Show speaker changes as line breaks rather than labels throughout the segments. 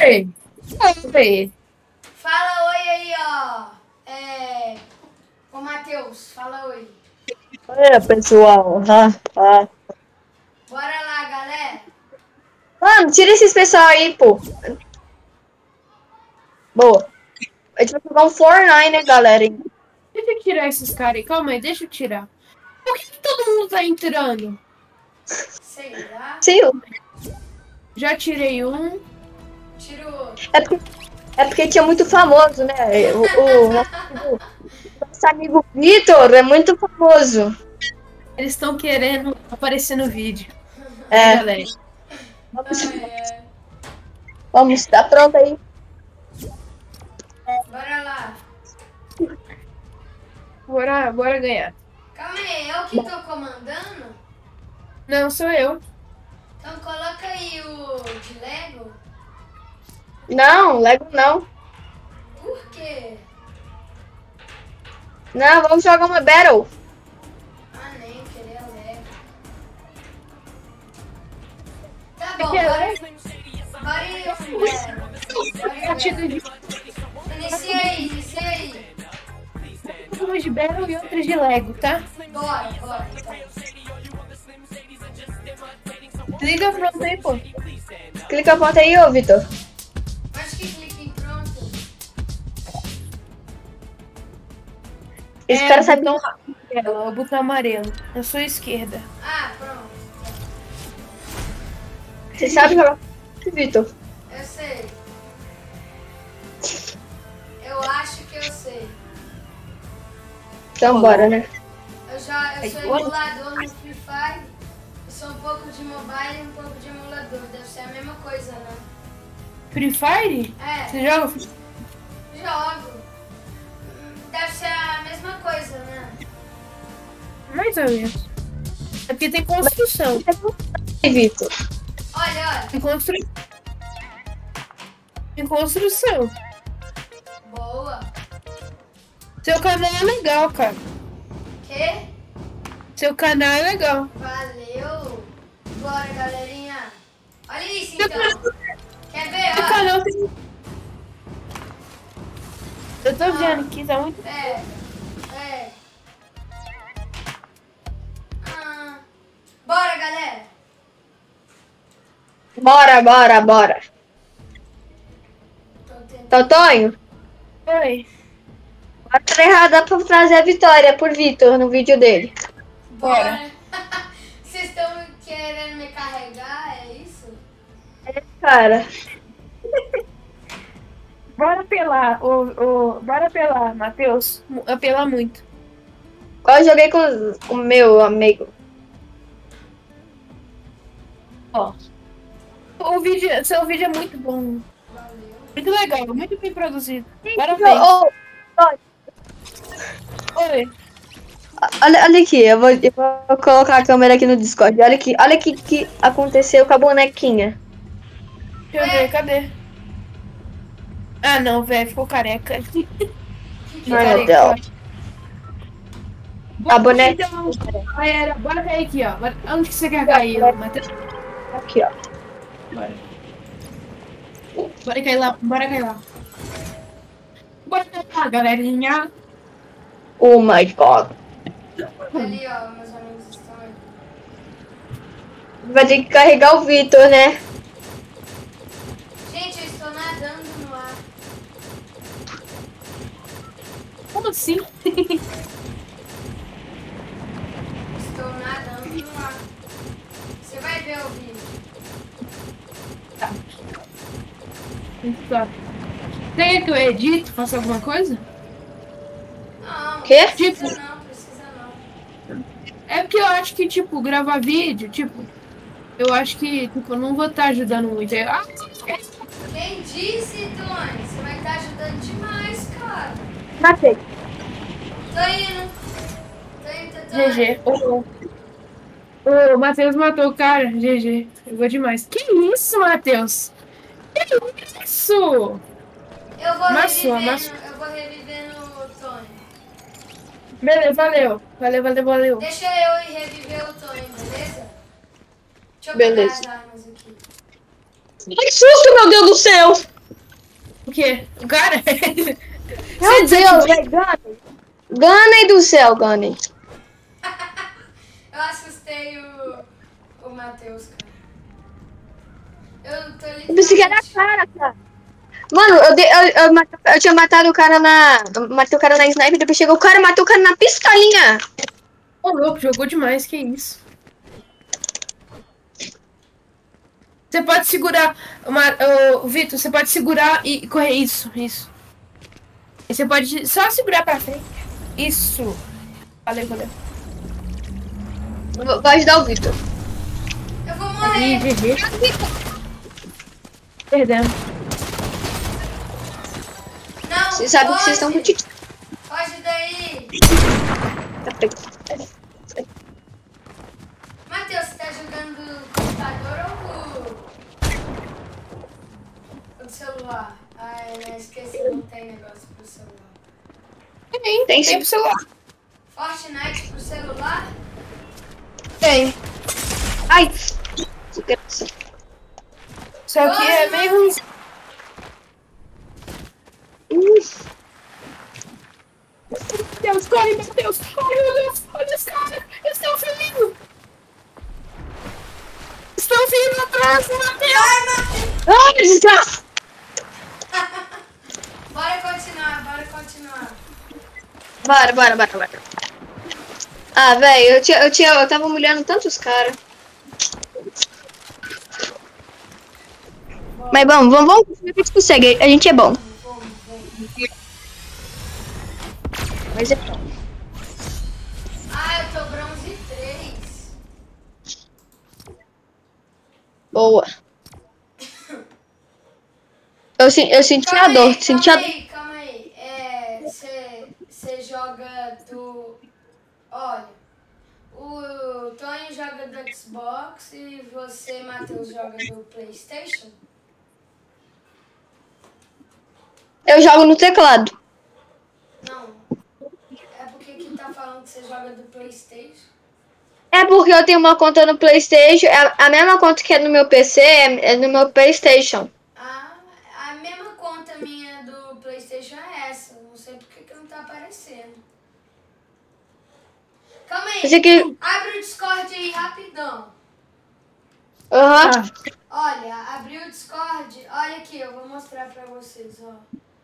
Oi. Oi.
Fala oi aí, ó. Ô, Matheus, fala oi.
É, pessoal.
Bora lá, galera.
Mano, tira esses pessoal aí, pô. Boa. A gente vai jogar um Fortnite, né, galera?
Deixa eu tirar esses caras aí. Calma aí, deixa eu tirar. Por que todo mundo tá entrando?
Sei lá.
Sim,
Já tirei um.
Tira o outro.
é porque tinha muito famoso, né? O nosso amigo Vitor é muito famoso.
Eles estão querendo aparecer no vídeo.
É.
Galera.
Vamos, tá pronto aí.
Bora lá.
Bora ganhar.
Calma aí, eu que tô comandando?
Não, sou eu.
Então coloca aí o de Lego.
Não, Lego não.
Por quê?
Não, vamos jogar uma Battle.
Ah, nem queria Lego. Tá bom,
Porque
bora
eu- Partida de
Inicia aí.
umas de Battle e outras de Lego, tá?
Bora, então.
Liga pronto aí, pô.
Clica a ponta aí, ô Vitor.
Acho que clica em pronto.
Esse cara sabe.
O botão amarelo. Na sua esquerda.
Ah, pronto.
Você sabe jogar, Vitor?
Eu sei. Eu acho que eu sei.
Então bora, né?
Eu sou emulador no Free Fire. Eu sou um pouco de mobile e um pouco de emulador. Deve ser a mesma coisa, né?
Free Fire?
É,
Você joga?
jogo. Deve ser a mesma coisa, né?
Mais ou menos. É porque tem construção.
E Vitor?
Olha.
Tem construção.
Boa.
Seu canal é legal, cara.
Quê?
Seu canal é legal.
Valeu. Bora, galerinha. Olha isso,
Seu
então. Quer ver,
Seu
ó?
canal tem... Eu tô vendo aqui, tá muito...
É. Bora, galera.
Bora.
Tô tentando.
Totonho,
Oi.
a tá errada pra trazer a vitória por Vitor no vídeo dele.
Bora. Vocês estão querendo me carregar, é isso?
Cara,
Bora apelar, bora apelar, Matheus. Apelar muito.
eu joguei com o meu amigo.
Ó. Seu vídeo é muito bom.
Valeu.
Muito legal, muito bem produzido. Parabéns. Oi.
Olha aqui, eu vou colocar a câmera aqui no Discord. Olha que aconteceu com a bonequinha.
Deixa eu ver, cadê? Ah, não, velho, ficou careca.
Ai, meu Deus. A boneca.
Galera, bora cair aqui, ó. Onde que você quer cair, Matheus?
Aqui, ó.
Bora cair lá. Bora cair lá, galerinha.
Oh my god.
Ali, ó, meus amigos estão aí.
Vai ter que carregar o Vitor, né?
Gente, eu estou nadando no ar.
Como assim?
Estou nadando no ar. Você vai ver o vídeo.
Tá. Tem que eu edito, faço alguma coisa?
Não,
Quê?
precisa não.
É porque eu acho que, tipo, gravar vídeo, tipo, eu acho que, tipo, eu não vou estar ajudando muito.
Quem disse, Tony? Você vai estar ajudando demais, cara.
Matei.
Tô indo. Tô
GG. O Matheus matou o cara. GG. Eu vou demais. Que isso, Matheus? Que isso?
Eu vou
Amassou.
revivendo o Tony.
Beleza, valeu.
Deixa eu ir reviver o Tony, beleza? Deixa eu
Beleza.
pegar as armas aqui.
Que susto, meu Deus do céu!
quê? O cara?
Meu Deus, velho, Gunny. Gunny do céu, Gunny.
Eu assustei o Matheus, cara. Eu tô literalmente...
Eu pensei que era a cara. Mano, eu tinha matado o cara na... Matei o cara na sniper, depois chegou o cara e matou o cara na pistolinha.
Ô, louco, jogou demais, que isso? Você pode segurar, Vitor, você pode segurar e correr, isso. E você pode só segurar pra frente. Isso. Valeu.
Vou ajudar o Victor.
Eu vou morrer.
Perdemos.
Não,
Vocês sabem que vocês estão com o Titi.
Foge daí. Matheus, você tá jogando computador ou celular? Ai, eu esqueci, não tem negócio pro celular.
Tem sim.
Pro celular.
Fortnite pro celular?
Tem.
Ai, que graça.
Isso aqui é meio ruim. Deus, corre, meu Deus! Corre, meu Deus! Olha os caras! Eles estão vindo! Estão vindo atrás, Matheus!
Ai, desgraça!
Bora continuar.
Bora. Ah, velho, eu tava humilhando tantos caras. Mas vamos, a gente consegue, a gente é bom.
Vamos.
Mas é bom.
Ah, eu tô bronze 3.
Boa. Eu senti a dor, senti a dor.
Calma aí. Você joga do... Olha, o Tony joga do Xbox e você, Matheus, joga do PlayStation?
Eu jogo no teclado.
Não. É porque aqui tá falando que você joga do PlayStation.
É porque eu tenho uma conta no PlayStation, a mesma conta que é no meu PC é no meu PlayStation.
Ah, a mesma conta minha do PlayStation é essa. Não sei porque que não tá aparecendo. Calma aí.
Esse aqui...
Abre o Discord aí rapidão.
Aham.
Olha, abriu o Discord. Olha aqui, eu vou mostrar pra vocês, ó.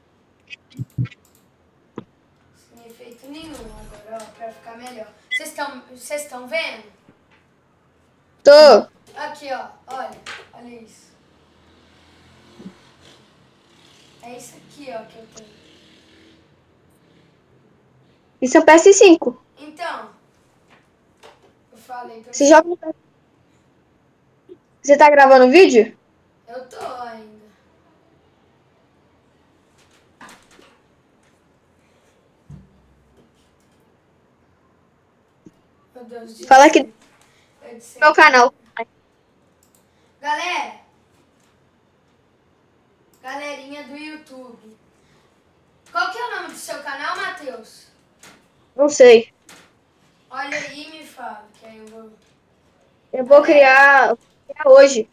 Sem efeito nenhum agora, ó, pra ficar melhor. Vocês estão vendo?
Tô.
Aqui, ó, olha isso. É isso aqui, ó, que eu tenho.
Isso é um PS5.
Então, eu falei pra
Você joga no PS5. Você tá gravando vídeo?
Eu tô ainda. Meu Deus,
Fala aqui no meu canal.
Galerinha do YouTube. Qual que é o nome do seu canal, Matheus?
Não sei.
Olha aí e me fala, que aí eu vou...
Eu vou criar hoje.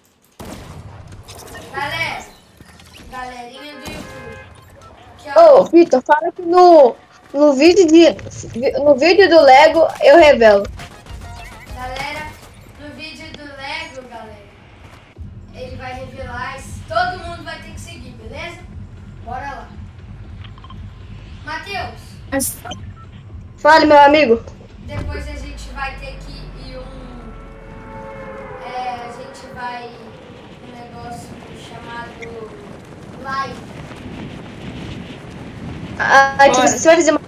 Galerinha do YouTube. Aqui, ó.
Ô, Vitor, fala que no vídeo do Lego eu revelo.
Galera, no vídeo do Lego, galera, ele vai revelar, todo mundo vai ter que seguir, beleza? Bora lá. Matheus,
Fale, meu amigo.
depois a gente vai ter que ir a gente vai um negócio chamado live.
Você vai fazer uma...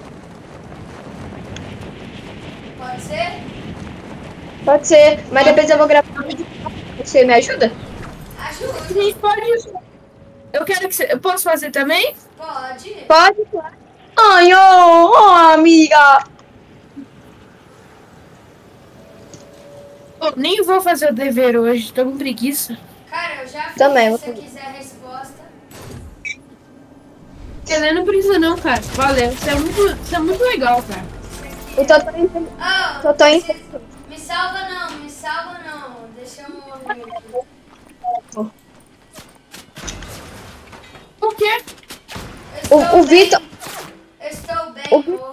Pode ser?
Pode ser, mas depois eu vou gravar um vídeo. Você me ajuda?
Ajuda.
A gente pode... Eu quero que você... Eu posso fazer também?
Pode.
Pode, claro. Ai, amiga.
Eu nem vou fazer o dever hoje, tô com preguiça.
Cara, eu já fiz.
Também,
Se você quiser a resposta.
Não precisa não, cara. Valeu. Isso é muito legal, cara.
Eu tô
Me salva não. Deixa eu morrer aqui.
Por quê?
O Vitor...
Eu estou bem,
O-
amor.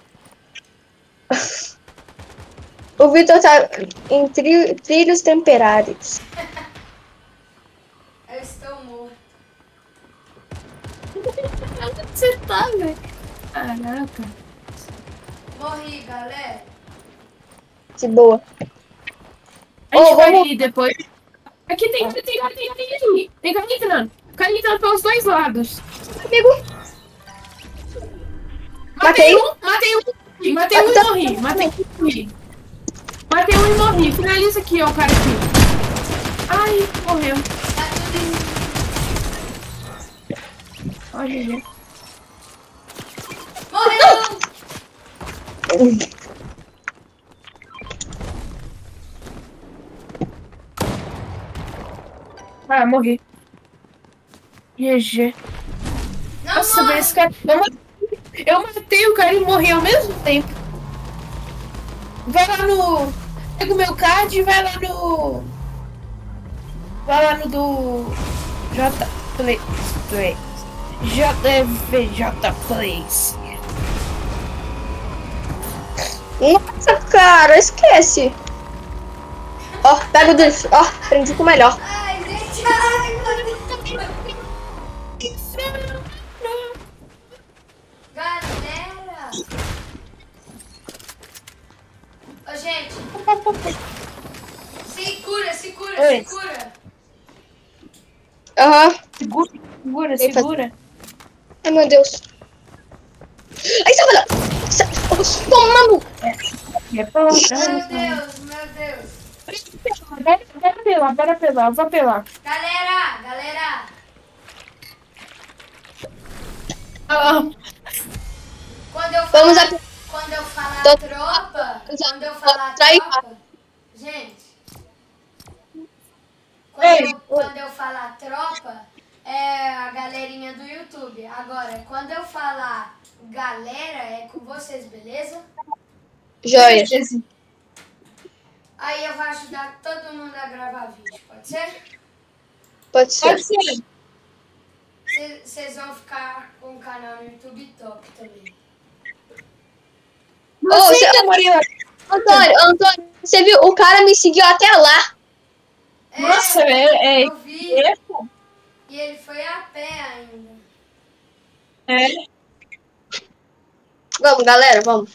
O Vitor tá em trilhos temperários.
Eu estou morto.
Onde você tá, velho? Caraca.
Morri, galera.
De boa.
A gente
Ô,
vai
vamos-
ir depois. Aqui tem cara entrando. Cara entrando pelos dois lados.
Amigo,
Matei
Matei.
um e morri. Matei um e morri. Finaliza aqui, ó, o cara aqui. Ai, morreu.
Tá tudo em...
Ó, GG.
Morreu!
Ah, morri. GG.
Não
Nossa,
morre.
velho, esse cara... Eu matei o cara e morri ao mesmo tempo. Vai lá no... Pega o meu card e vai lá no... Vai lá no do... Play. JVJ Plays.
Nossa, cara, esquece. Ó, pega o do... Ó, aprendi com o melhor.
Ai, gente, ai, meu Deus. Galera. Ô, gente. Se cura, se cura,
Oi.
se cura.
Aham.
Segura.
Ai, meu Deus. Ai, sai lá. Toma, mano.
Meu Deus, meu Deus.
Bora apelar.
Galera.
Ah,
Quando eu
Vamos
falar,
a-
quando eu falar
Tô-
tropa, quando eu falar
Trai-
tropa, gente,
Ei.
quando eu falar tropa, é a galerinha do YouTube. Agora, quando eu falar galera, é com vocês, beleza?
Joia.
Aí eu vou ajudar todo mundo a gravar vídeo, pode ser?
Pode ser.
Pode ser.
Vocês vão ficar com o canal no YouTube top também.
Você,
você-
Murilo.
Antônio, você viu? O cara me seguiu até lá.
Nossa,
Eu vi. E ele foi a pé ainda.
Vamos, galera, vamos.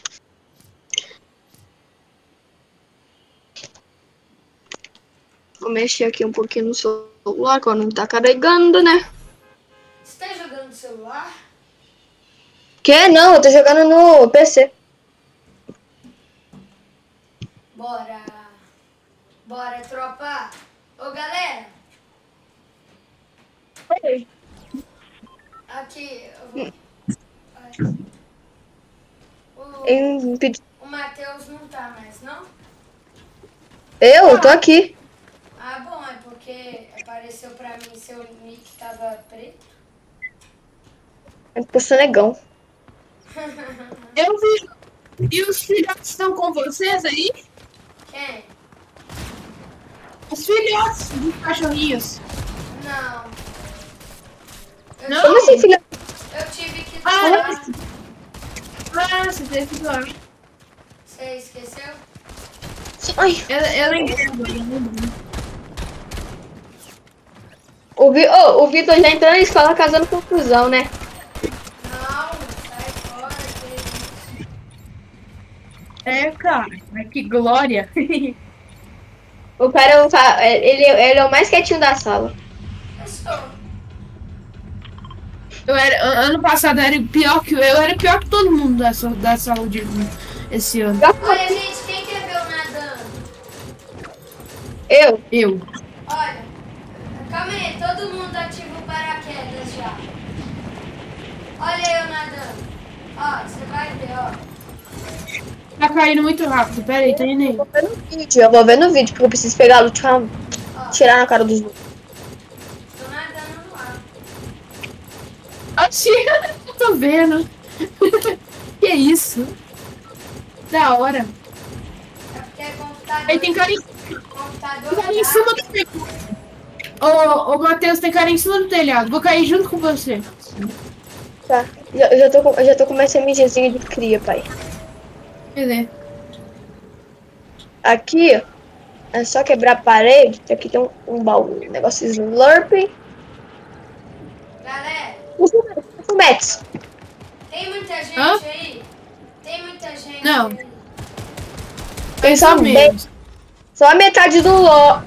Vou mexer aqui um pouquinho no celular, quando não tá carregando, né?
Você tá jogando no celular?
Que? Não, eu tô jogando no PC.
Bora, tropa. Ô, galera.
Oi.
Aqui, o Matheus não tá mais, não?
Eu tô aqui.
Ah, bom, é porque apareceu pra mim seu nick tava preto.
É porque eu sou negão.
Eu vi. E os filhotes estão com vocês aí?
Quem?
Os filhotes dos cachorrinhos.
Não. Eu
Não?
Como assim, filha?
Eu tive que
Ah,
doar.
você teve que doar.
Você esqueceu?
Ai,
Eu lembrei.
o Vitor já entrou na escola causando confusão, né?
Não, sai fora. Que isso.
É, cara. Mas que glória.
O cara, ele é o mais quietinho da sala.
Eu sou.
Ano passado eu era pior que todo mundo da saúde esse ano.
Olha, gente, quem quer ver eu nadando?
Eu.
Olha, calma aí, todo mundo ativa o paraquedas já. Olha eu nadando. Ó, você vai ver, ó.
Tá caindo muito rápido. Pera aí, tá indo aí.
Eu vou ver no vídeo, porque eu preciso pegar a
Ó,
tirar na cara dos outros.
tô nadando no ar.
Oxi, eu tô vendo. Que isso? Da hora.
É porque é computador.
Aí tem cara em
Computador
cima do meu. Ô, Matheus, tem cara em cima do telhado. Vou cair junto com você.
Tá. Eu já tô com uma sementezinha de cria, pai.
Beleza.
Aqui, é só quebrar a parede. Aqui tem um baú. Um negócio Slurpee.
Galera,
Fumetes.
tem muita gente
Hã?
aí? Tem muita gente
Não.
aí?
Tem
Mais
só
ou
bem.
menos.
Só a metade do ló.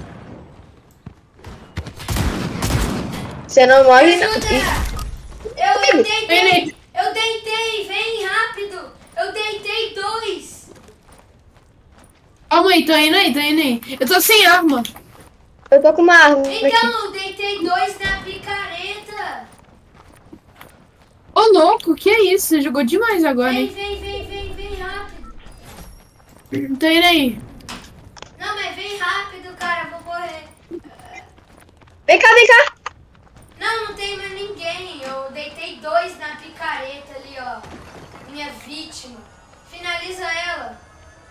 Você não
Me
morre.
ajuda! Eu
Vem,
deitei!
Ney.
Eu deitei! Vem rápido! Eu deitei 2!
Calma aí, tô indo aí, tô indo aí. Eu tô sem arma.
Eu tô com uma arma aqui.
Então, eu deitei 2 na picareta!
Ô, louco, que é isso? Você jogou demais agora,
Vem,
hein?
vem rápido!
Tô indo aí.
Não, mas vem rápido, cara, eu vou morrer.
Vem cá, vem cá.
Não tem mais ninguém. Eu deitei 2 na picareta ali, ó. Minha vítima. Finaliza ela.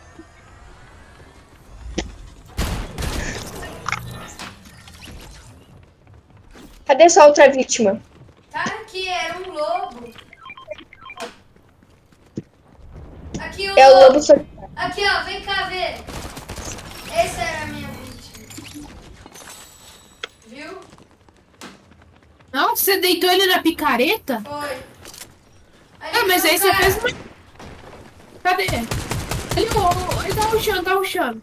Cadê sua outra vítima?
Tá aqui, era um lobo. Aqui o
É o
lobo.
lobo solitário.
Aqui, ó, vem cá ver. Essa era a minha vítima. Viu?
Nossa, você deitou ele na picareta?
Foi. Ali
Ah, mas
tem um
aí você
cara.
fez uma... Cadê? Ele tá rushando, tá rushando.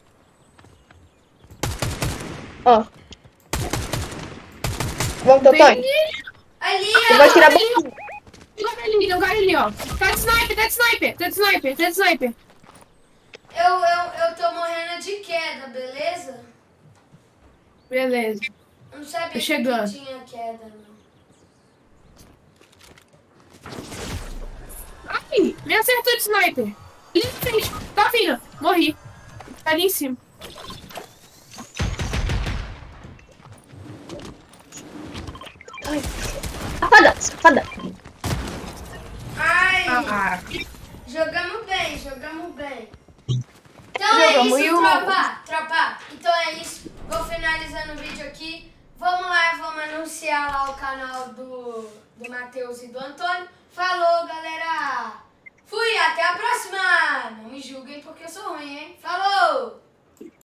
Ó. Vamos, Totônio.
Ali,
Eu vou
ó.
tirar
Tem um cara ali, ó. Tá de sniper, tá de sniper, tá de sniper, tá de sniper.
Eu tô morrendo de queda, beleza?
Beleza.
Eu não sabia
Tô chegando.
que tinha queda, não.
Ai, me acertou de sniper. Ali na frente, tá vindo. Morri. Tá ali em cima.
Ai. Safada, safada.
Ai,
Ah,
jogamos bem, jogamos bem. Então é
Jogamos, e
isso,
o-
tropa. Então é isso. Vou finalizando o vídeo aqui. Vamos lá, vamos anunciar lá o canal do Matheus e do Antônio. Falou, galera. Fui, até a próxima. Não me julguem porque eu sou ruim, hein? Falou!